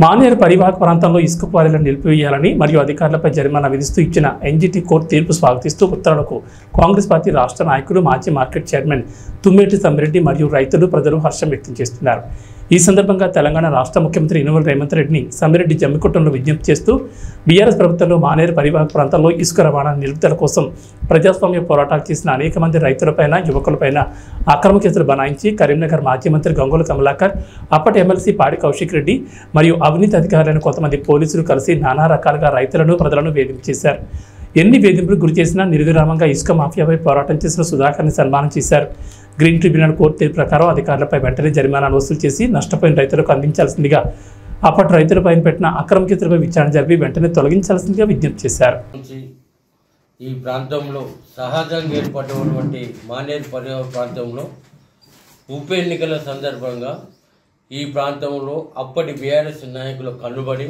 మానేరు పరివాహక ప్రాంతంలో ఇసుక క్వారీలను నిలిపివేయాలని మరియు అధికారులపై జరిమానా విధిస్తూ ఇచ్చిన ఎన్జీటీ కోర్టు తీర్పు స్వాగతిస్తూ ఉత్తర్వులకు కాంగ్రెస్ పార్టీ రాష్ట్ర నాయకులు మాజీ మార్కెట్ చైర్మన్ తుమ్మేటి సమ్మిరెడ్డి మరియు రైతులు ప్రజలు హర్షం వ్యక్తం చేస్తున్నారు. ఈ సందర్భంగా తెలంగాణ రాష్ట్ర ముఖ్యమంత్రి యనమల రేవంత్ రెడ్డిని సమ్మిరెడ్డి జమ్మికుంటలో విజ్ఞప్తి చేస్తూ బీఆర్ఎస్ ప్రభుత్వంలో మానేరు పరివాహక ప్రాంతంలో ఇసుక రవాణా నిలుపుదల కోసం ప్రజాస్వామ్య పోరాటాలు చేసిన అనేక మంది రైతులపైన యువకులపైన అక్రమ కేసులు బనాయించి కరీంనగర్ మాజీ మంత్రి గంగుల కమలాకర్, అప్పటి ఎమ్మెల్సీ పాడి కౌశిక్ రెడ్డి మరియు అవినీతి అధికారులైన కొంతమంది పోలీసులు కలిసి నానా రకాలుగా రైతులను ప్రజలను వేధించేశారు. ఎన్ని వేధింపులు గురి చేసినా నిర్విరామంగా ఇసుక మాఫియాపై పోరాటం చేసిన సుధాకర్ని సన్మానం చేశారు. గ్రీన్ ట్రిబ్యునల్ కోర్టు తీర్పు ప్రకారం అధికారులపై వెంటనే జరిమానాను వసూలు చేసి నష్టపోయిన రైతులకు అందించాల్సిందిగా, అప్పటి రైతులపైన పెట్టిన అక్రమ కేసులపై విచారణ జరిపి వెంటనే తొలగించాల్సిందిగా విజ్ఞప్తి చేశారు. ఈ ప్రాంతంలో సహజంగా ఏర్పడినటువంటి మానేరు పరివాహక ప్రాంతంలో ఉప ఎన్నికల సందర్భంగా ఈ ప్రాంతంలో అప్పటి బీఆర్ఎస్ నాయకుల కన్నుబడి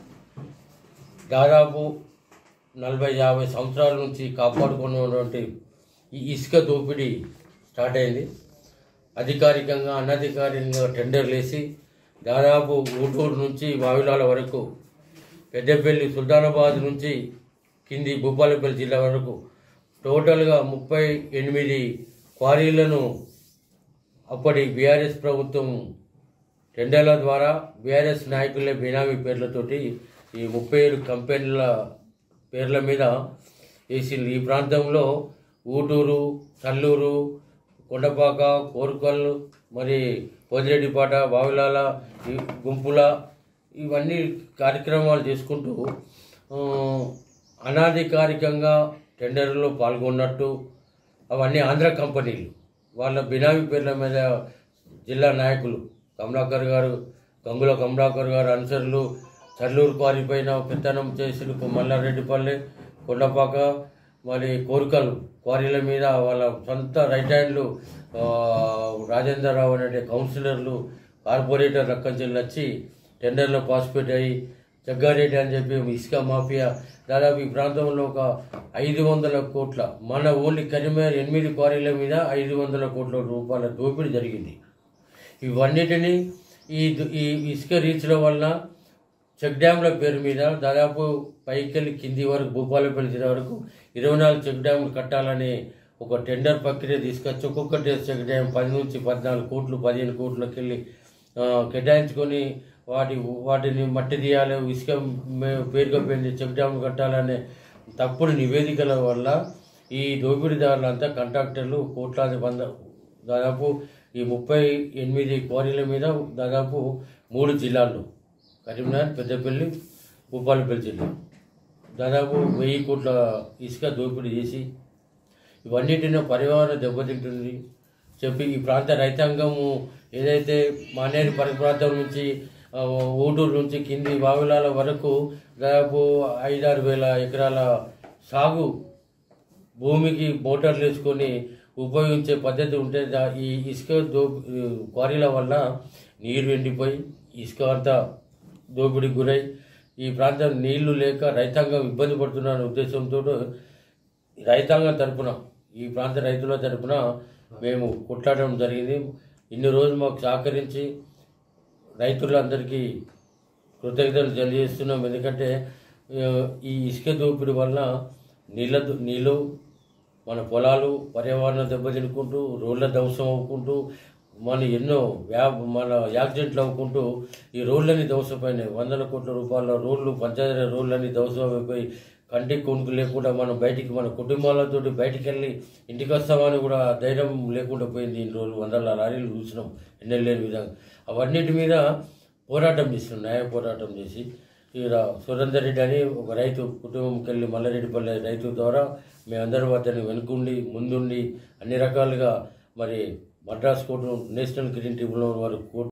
దాదాపు 40-50 సంవత్సరాల నుంచి కాపాడుకున్నటువంటి ఈ ఇసుక దోపిడీ స్టార్ట్ అయింది. అధికారికంగా అనధికారికంగా టెండర్లు వేసి దాదాపు ఊటూరు నుంచి వావిలాల వరకు, పెద్దపల్లి సుల్తానాబాద్ నుంచి కింది భూపాలపల్లి జిల్లా వరకు టోటల్గా 38 క్వారీలను అప్పటి బీఆర్ఎస్ ప్రభుత్వం టెండర్ల ద్వారా బీఆర్ఎస్ నాయకులే బినామీ పేర్లతోటి ఈ 37 కంపెనీల పేర్ల మీద వేసింది. ఈ ప్రాంతంలో ఊటూరు, చల్లూరు, కొండపాక, కోరుకల్, మరి పోదిరెడ్డిపాట, బావిలాల, గుంపుల ఇవన్నీ కార్యక్రమాలు చేసుకుంటూ అనాధికారికంగా టెండర్లో పాల్గొన్నట్టు అవన్నీ ఆంధ్ర కంపెనీలు వాళ్ళ బినామీ పేర్ల మీద జిల్లా నాయకులు కమలాకర్ గారు, గంగుల కమలాకర్ గారు అనుచరులు చల్లూరు క్వారీ పైన పెత్తనం చేసి మల్లారెడ్డిపల్లి, కొండపాక, మరి కోరికలు క్వారీల మీద వాళ్ళ సొంత రైట్ హ్యాండ్లు రాజేందర్ రావు అనే కౌన్సిలర్లు, కార్పొరేటర్ రక్కంచెల్లి వచ్చి టెండర్లో పార్టిసిపేట్ అయ్యి జగ్గారెడ్డి అని చెప్పి ఇసుక మాఫియా దాదాపు ఈ ప్రాంతంలో ఒక 500 కోట్ల, మన ఓన్లీ కరీంనగర్ 8 క్వారీల మీద 500 కోట్ల రూపాయల దోపిడీ జరిగింది. ఇవన్నిటినీ ఈ ఇసుక రీచ్ల వల్ల చెక్ డ్యాంల పేరు మీద దాదాపు పైకెళ్ళి కింది వరకు భూపాలపల్లి జిల్లా వరకు 24 చెక్ డ్యాంలు కట్టాలని ఒక టెండర్ ప్రక్రియ తీసుకొచ్చి ఒక్కొక్కటి చెక్ డ్యామ్ 10 నుంచి 14 కోట్లు 15 కోట్లకి వెళ్ళి కేటాయించుకొని వాటిని మట్టి తీయాలి, ఇసుక పేరుగా పెంచి చెక్ డ్యామ్ కట్టాలనే తప్పుడు నివేదికల వల్ల ఈ దోపిడీదారులంతా కాంట్రాక్టర్లు కోట్లాది దాదాపు ఈ 38 క్వారీల మీద దాదాపు 3 జిల్లాల్లో కరీంనగర్, పెద్దపల్లి, భూపాలపల్లి జిల్లా దాదాపు 1000 కోట్ల ఇసుక దోపిడీ చేసి ఇవన్నిటిని పర్యావరణం దెబ్బతింటుంది చెప్పి ఈ ప్రాంత రైతాంగము ఏదైతే మానేరు ప్రాంతం నుంచి ఊటూరు నుంచి కింది వావిలాల వరకు దాదాపు 5-6 వేల ఎకరాల సాగు భూమికి మోటార్లు వేసుకొని ఉపయోగించే పద్ధతి ఉంటే ఈ ఇసుక క్వారీల వల్ల నీరు ఎండిపోయి ఇసుక అంతా దోపిడీకి గురై ఈ ప్రాంతం నీళ్లు లేక రైతాంగం ఇబ్బంది పడుతున్న ఉద్దేశంతో రైతాంగం తరపున ఈ ప్రాంత రైతుల తరపున మేము కొట్లాడడం జరిగింది. ఇన్ని రోజులు మాకు సహకరించి రైతులందరికీ కృతజ్ఞతలు తెలియజేస్తున్నాం. ఎందుకంటే ఈ ఇసుక దోపిడీ వల్ల నీళ్ళు మన పొలాలు పర్యావరణం దెబ్బతినుకుంటూ రోడ్ల ధ్వంసం అవ్వుకుంటూ ఎన్నో మన యాక్సిడెంట్లు అవ్వుకుంటూ ఈ రోడ్లన్నీ ధ్వంసపోయినాయి. 100 కోట్ల రూపాయల రోడ్లు, పంచాయతీ రోడ్లన్నీ ధ్వంసమైపోయి కంటికి కొనుక్కు లేకుండా మనం బయటికి మన కుటుంబాలతో బయటికి వెళ్ళి ఇంటికి వస్తామని కూడా ధైర్యం లేకుండా పోయింది. ఇన్ని రోజులు 100 లారీలు చూసినాం ఎన్నెళ్ళలేని విధంగా. అవన్నిటి మీద పోరాటం చేసినాం, న్యాయ పోరాటం చేసి ఇక్కడ సురేందర్ రెడ్డి అని ఒక రైతు కుటుంబంకి వెళ్ళి మల్లారెడ్డిపల్లి రైతు ద్వారా మేమందరం అతన్ని వెనుకుండి ముందుండి అన్ని రకాలుగా మరి Madras court, national green tribunal వారు కోర్టు